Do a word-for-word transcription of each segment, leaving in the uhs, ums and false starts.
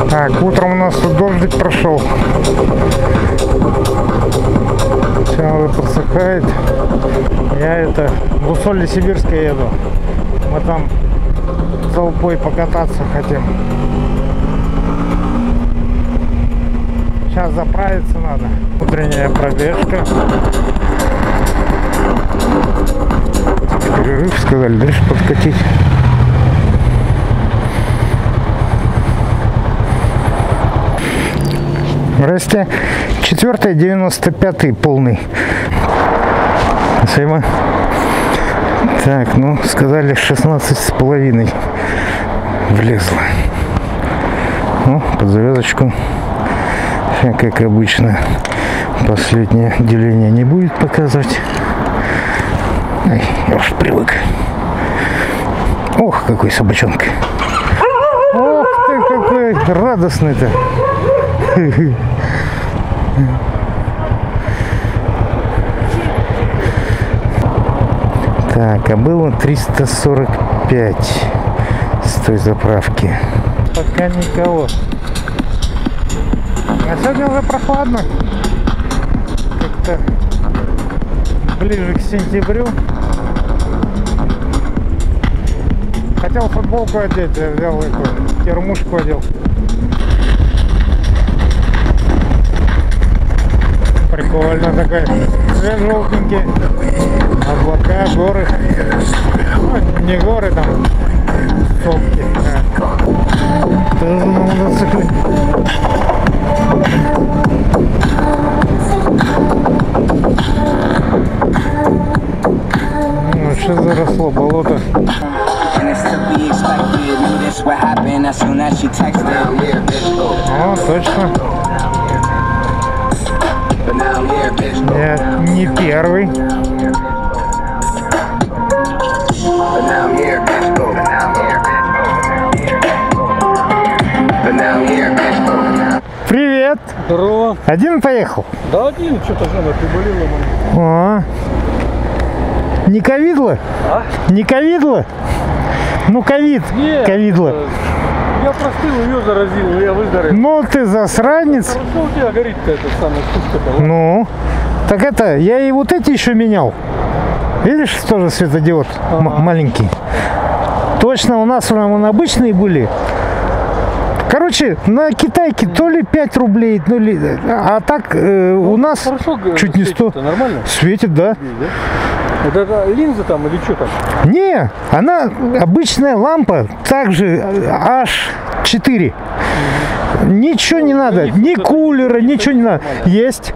Так, утром у нас тут дождик прошел. Все уже подсыхает. Я это в Усолье-Сибирское еду. Мы там толпой покататься хотим. Сейчас заправиться надо. Утренняя пробежка. Перерыв, сказали, дальше подкатить. Здрасте. Четвертый, девяносто пятый полный. Спасибо. Так, ну, сказали шестнадцать с половиной влезло. Ну, под завязочку. Как обычно, последнее деление не будет показывать. Ай, я уж привык. Ох, какой собачонка. Ох ты, какой радостный-то. Так, а было триста сорок пять с той заправки. Пока никого. А сегодня уже прохладно. Как-то ближе к сентябрю. Хотел футболку одеть, я взял эту термушку одел. Прикольно такой. Цвет желтенький. Облака, горы. Ну, не горы, там сопки. Тоже на мотоцикле. Ну, что заросло болото. О, точно. Я не первый. Привет! Здорово! Один поехал? Да один, что-то жена приболела. О, не ковидло? А? Не ковидло? Ну, ковид, Нет, ковидло. Я простыл, ее заразил, я выздоровел. Ну, ты засранец. Что у тебя горит-то эта самая штучка-то? Ну, так это, я и вот эти еще менял. Видишь, тоже светодиод ага. маленький. Точно, у нас вон обычные были. Короче, на китайке то ли пять рублей, то ли... А так э, у нас хорошо, чуть не сто. Нормально? Светит, да. Это, это линза там или что там? Не, она обычная лампа, также аш четыре. Угу. Ничего не надо, ни кулера, ничего не надо. Есть.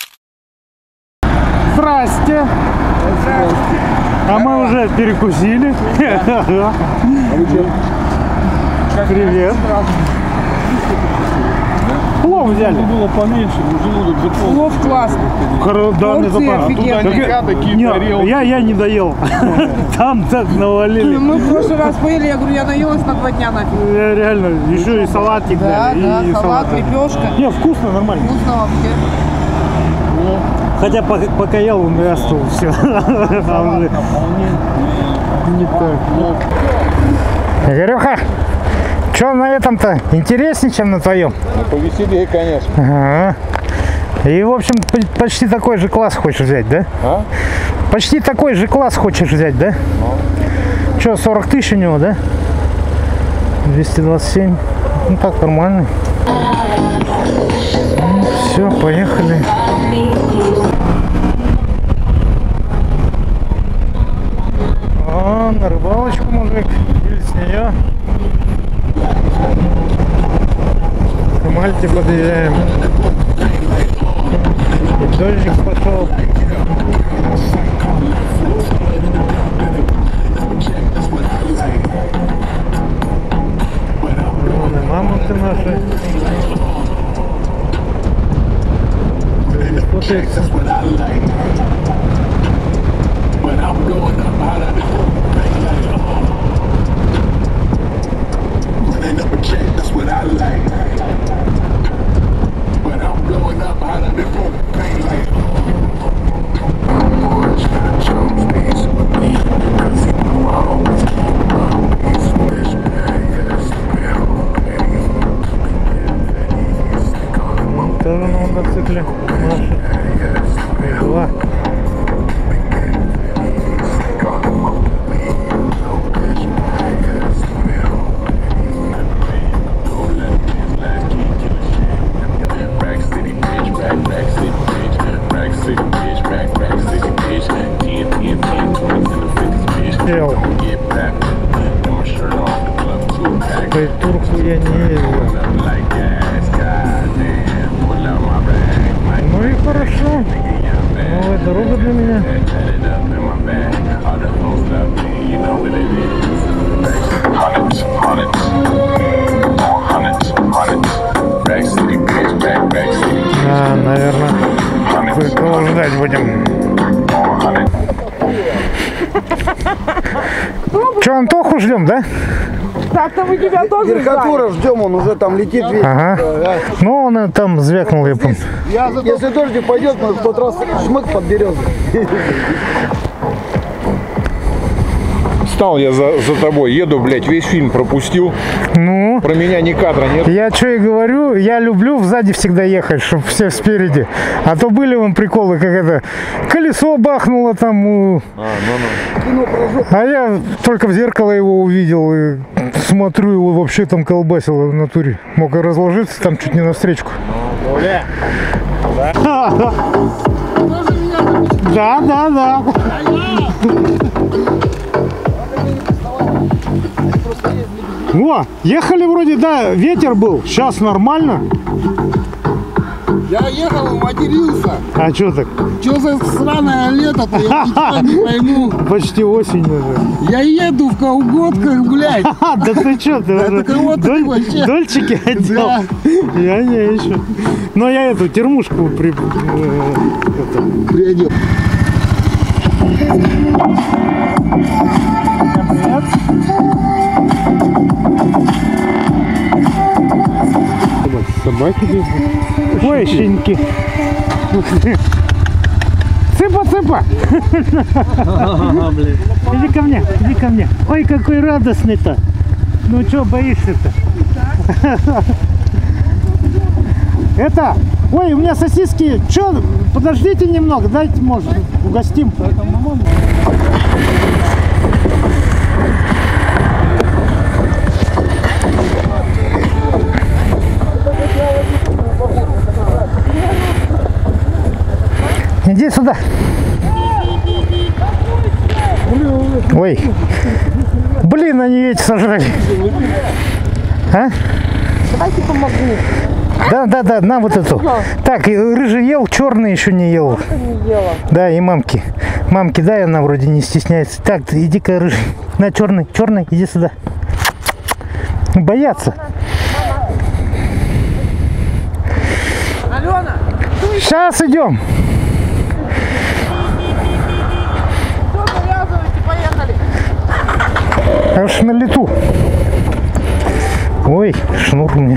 Здрасте. Здрасте. А мы уже перекусили. Привет. Плов взяли. Было поменьше, желудок заполнен. Плов классный. Да, мне запомнил. Я, я не доел. Там так навалили. Мы в прошлый раз поели, я говорю, я наелась на два дня нафиг. Я реально, еще и салатик да, дали. Да, и салат, лепешка. Не, вкусно, нормально. Вкусно вообще. Хотя пока, пока ел, он остыл все. Не так. Игорюха, что на этом-то интереснее, чем на твоем? Ну, повеселее, конечно. Ага. И, в общем, почти такой же класс хочешь взять, да? А? Почти такой же класс хочешь взять, да? А. Что, сорок тысяч у него, да? двести двадцать семь. Ну так, нормально. Ну, все, поехали. О, на рыбалочку, мужик. Или с нее. К Мальте подъезжаем. И дождик пошел. Вон и мамонты наши. Путается. мотоцикле наши. Два. Сел. По турку я не ездил. Ну и хорошо. Новая дорога для меня. А, наверное, кое-кого ждать будем. Че, Антоху ждем, да? Так-то мы тебя тоже Верхотура ждем, он уже там летит весь. Ага. Ну, он там звякнул, я помню. Я за то, если дождик пойдет, мы в тот раз шмык под березу. Стал я за, за тобой, еду, блядь, весь фильм пропустил. Ну, Про меня ни кадра нет. я что и говорю, я люблю сзади всегда ехать, чтобы все спереди. А то были вон приколы, как это, колесо бахнуло там. у- А, ну, ну. А я только в зеркало его увидел и смотрю, его вообще там колбасило в натуре. Мог и разложиться там чуть не навстречку. Да, да, да. О, ехали вроде, да, ветер был, сейчас нормально. Я ехал, матерился. А что так? Что за сраное лето-то, я ничего не пойму. Почти осень уже. Я еду в колготках, блядь. А, да ты что, ты Да уже это кого ты доль- вообще? дольчики одел? Да. Я не еще. Но я эту термушку при... э, это, Приодел. собаки бегают. Ой, щенки. Цыпа, цыпа. Иди ко мне, иди ко мне. Ой, какой радостный-то. Ну что боишься-то? Это, ой, у меня сосиски. Че, подождите немного, дайте, может, угостим. Иди сюда. Ой. Блин, они эти сожрали. А? Давайте помогу. Да, да, да, на вот эту. Так, и рыжий ел, черный еще не ел. Не ела. Да, и мамки. Мамки, да, она вроде не стесняется. Так, иди-ка, рыжий. На, черный, черный, иди сюда. Боятся. Алена, Сейчас идем. все, завязывайте, поехали. Аж на лету. Ой, шнур у меня.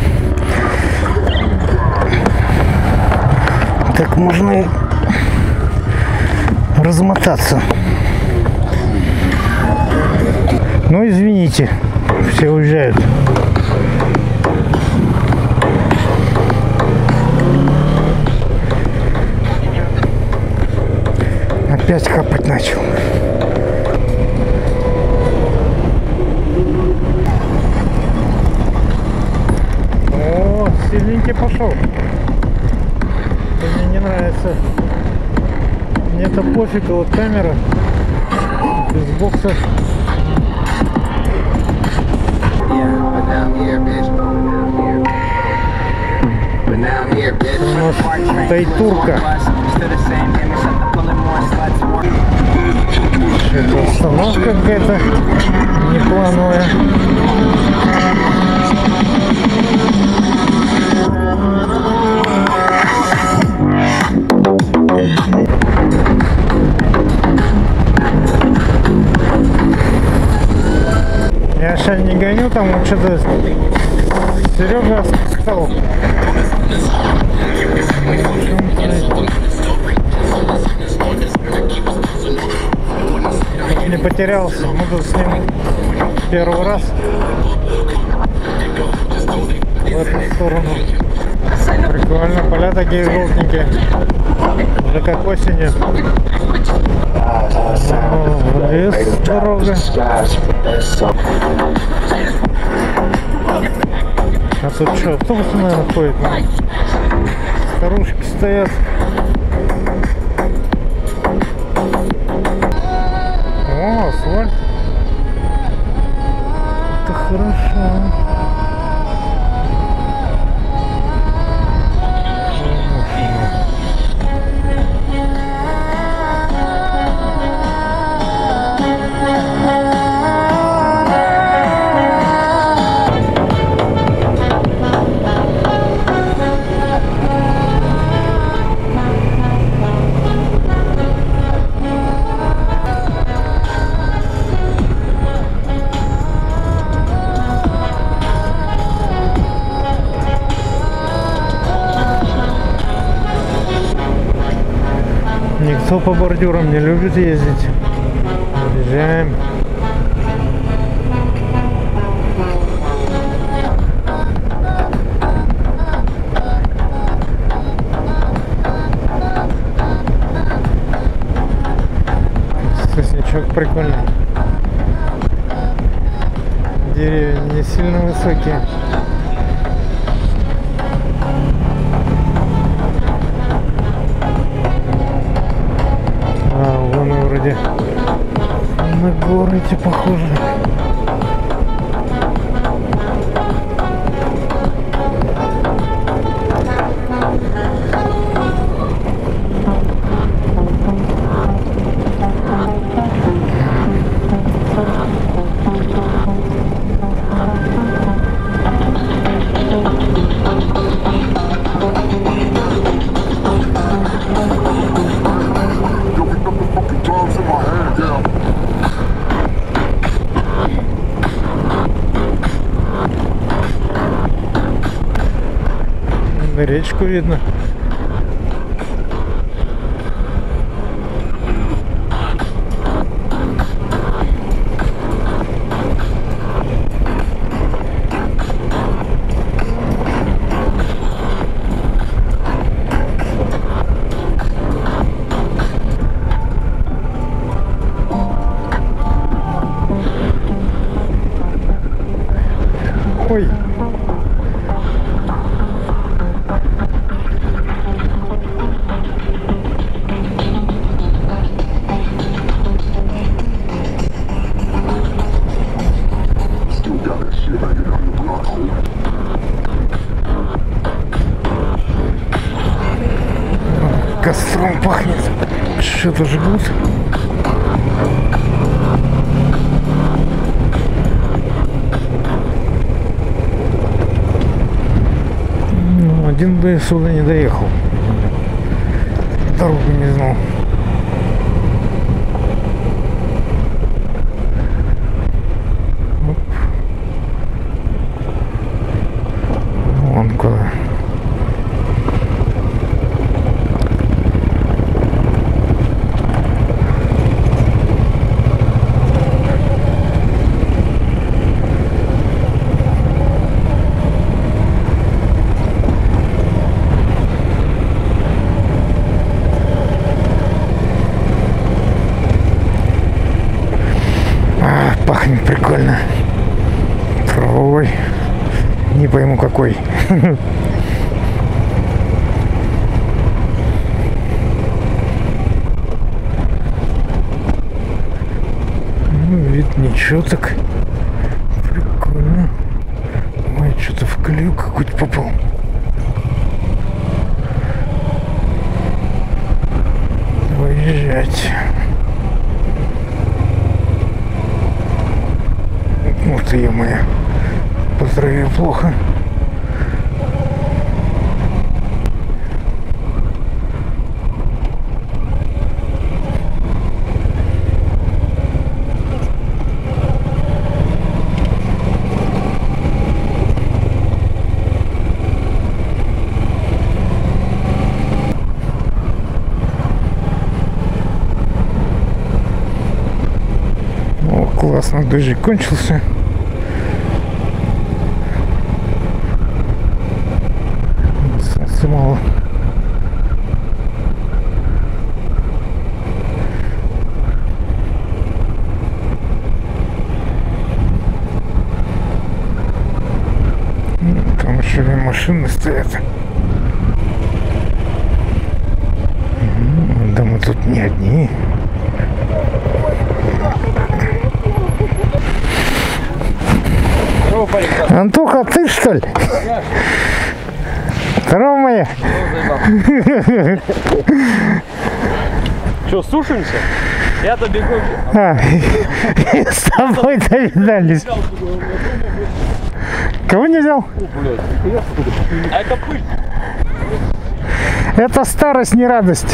Так можно и размотаться. Ну, извините, все уезжают. Опять капать начал. О, сильненький пошел. Мне не нравится. Мне это пофиг, а вот камера без бокса. У нас тайтурка. Это остановка какая-то неплановая. Я сейчас не гоню, там вот что-то Серега сказал. Не потерялся, мы тут с ним первый раз в эту сторону. Прикольно, поля такие желтенькие. Уже как осенью. О, лес, дорога. А тут что, автобусы, наверное, ходят? Старушки стоят. О, асфальт. Это хорошо. Никто по бордюрам не любит ездить. Въезжаем. Сосничок прикольный. Деревья не сильно высокие. Вроде на горы эти похожи. Речку видно. Ой. Костром пахнет. Что-то жгут. Ну, один бы сюда не доехал. Дорогу не знал. Оп. Вон куда. Пахнет прикольно. Травой. Не пойму какой. Ну, вид ничего так. Прикольно. Ой, что-то в колею какой-то попал. Выезжать. Вот ее моя. По здоровью плохо. О, классно, дождик кончился. Мало Машины, машины стоят. Да мы тут не одни. Антоха, ты что ли? Здорово, моя. Что, сушимся? Я-то бегу. А, с тобой-то видались. Кого не взял? А это пыль. Это старость, не радость.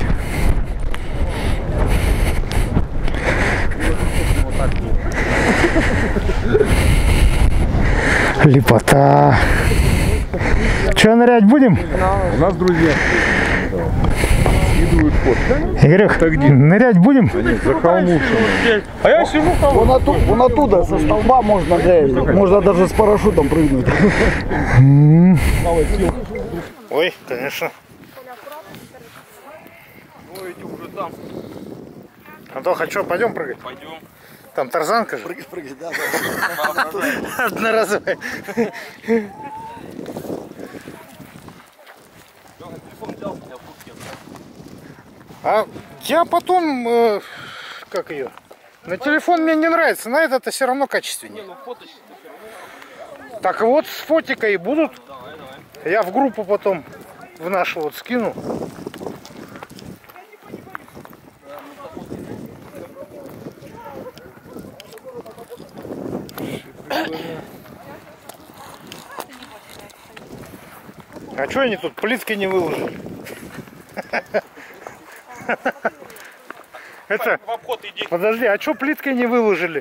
Лепота. Че, нырять будем? У нас друзья скидывают фото. Игорек, нырять будем? За холмушем. А я сижу там. Вон, оту, вон оттуда, со столба можно, да, можно даже с парашютом прыгнуть. Ой, конечно. Ой, иди уже там. Антоха, что, пойдем прыгать? Пойдем. Там тарзанка же. Прыгать, прыгать, да. Одноразовая. Телефон взял, у меня в куртке. А я потом, э, как ее, на телефон мне не нравится, на этот-то все равно качественнее. Ну, фоточки. Так вот, с фотика и будут. Я в группу потом, в нашу вот скину. А что они тут плитки не выложили? Это... В обход иди. Подожди, а что плиткой не выложили?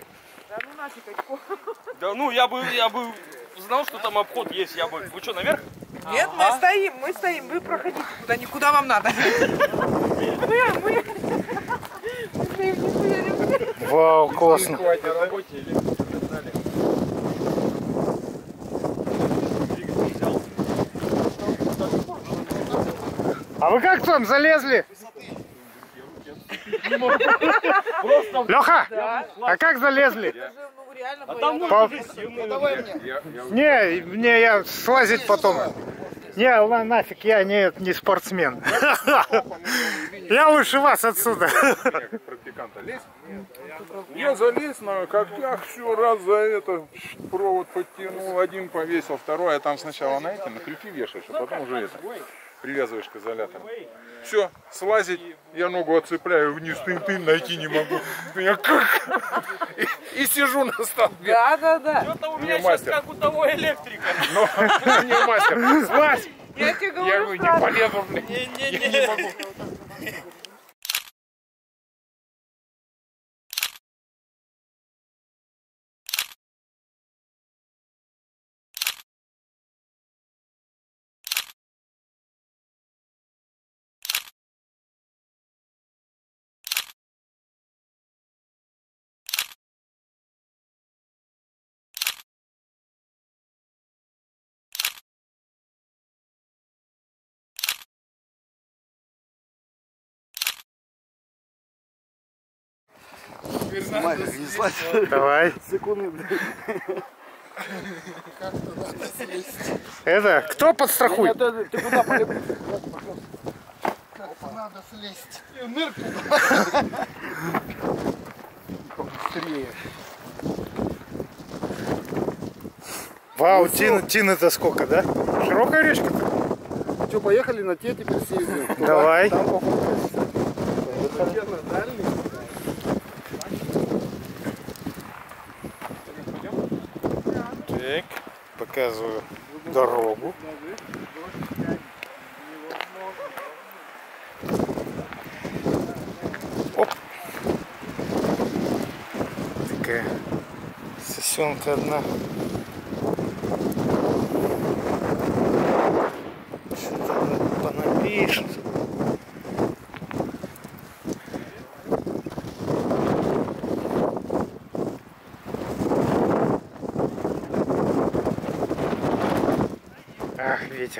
Да ну, я бы, я бы знал, что там обход есть, я бы... Вы что, наверх? Нет, мы стоим, мы стоим, вы проходите куда, никуда вам надо. Мы, мы. Вау, классно. А вы как там залезли? Леха, а как залезли? А там По- Давай мне. Не, мне я слазить потом. Не, на- нафиг, я не, не спортсмен. Я лучше вас отсюда. Практиканта лезь. Я залез на когтях, все раз за это провод подтянул, один повесил, второй, а там сначала на эти, на крюки вешаешь, а потом уже это привязываешь к изолятору. Все, слазить, я ногу отцепляю вниз, тын-тын, найти не могу. Я как? И, и сижу на столбе. Да, да, да. Что-то у меня Не, сейчас мастер. как у того электрика. Но не мастер, слазь! Я тебе Я говорю, говорю, не что полезу, блин. Не-не-не. Я не могу. Снимай, как не слазь. Давай. Секунды, блядь. Это, кто подстрахует? Ты куда полез? Надо слезть. Быстрее. Вау, Тина, Тина-то сколько, да? Широкая речка-то? Что, поехали на те теперь съездим? Туда, Давай. Там походу. Дальний. Так, показываю дорогу. Оп. Такая сосенка одна. Что-то понапишет. Ах, ветер.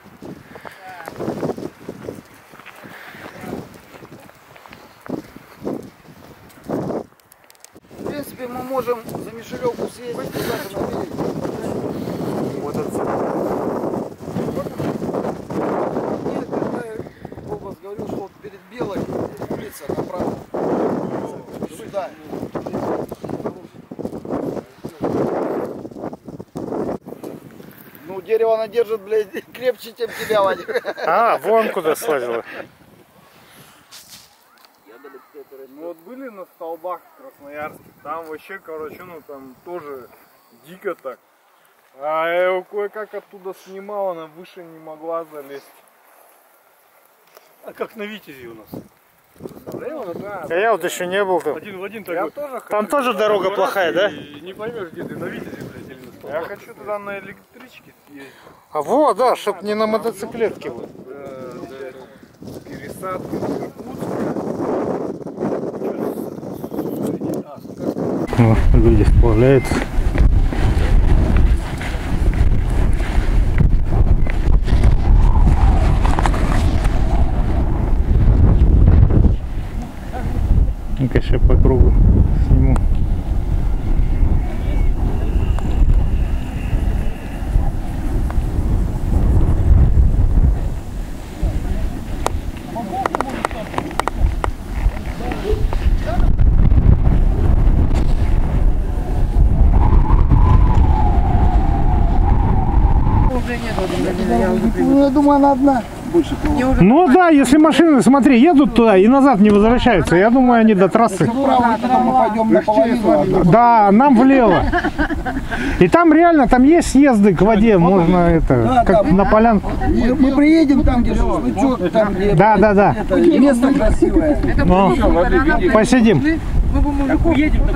В принципе, мы можем за Мишелевку съездить туда же на берег. Вот отсюда. дерево она держит, блядь, крепче, чем тебя, Вадик. А, вон куда слазила. Мы вот были на столбах в Красноярске, там вообще, короче, ну там тоже дико так. А я его кое-как оттуда снимал, она выше не могла залезть. А как на Витязе у нас. Да, А я вот еще не был там. Один в один я такой. тоже Там хочу, тоже дорога плохая, да? И не поймешь, где ты, на Витязе, блядь, или на я столбах. хочу туда на электричке съездить. А вот, да, чтоб не на мотоциклетке был. Да, да. Пересадка в Иркутск. О, люди сплавляются. Ну-ка, сейчас по кругу сниму. Ну, я думаю, она одна. Больше Ну да, если машины, смотри, едут туда и назад не возвращаются, я думаю, они до трассы. вправо, потом мы пойдем наполовину. Да, нам влево. И там реально, там есть съезды к воде, можно это, как на полянку. Мы, мы приедем там, где шашлычок, там, где Да, да, да. это, место красивое. Ну, посидим. Мы бы мужиков